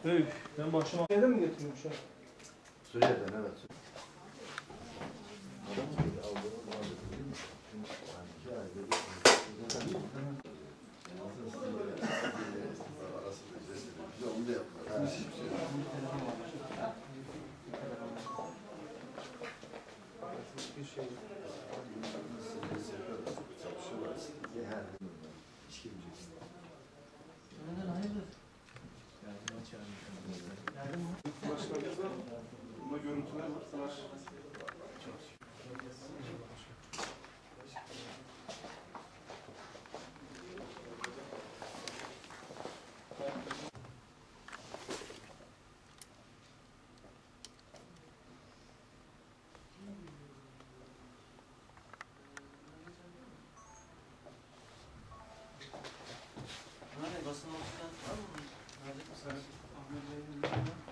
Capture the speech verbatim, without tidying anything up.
Büyük. Ben başıma... Nereden mi getiriyormuş ya? Suriye'den evet. Bir şey. Başlarımızda bunda görüntüler var. Flash. Basın altından var mı? Nerede? Sen Ahmet Bey'in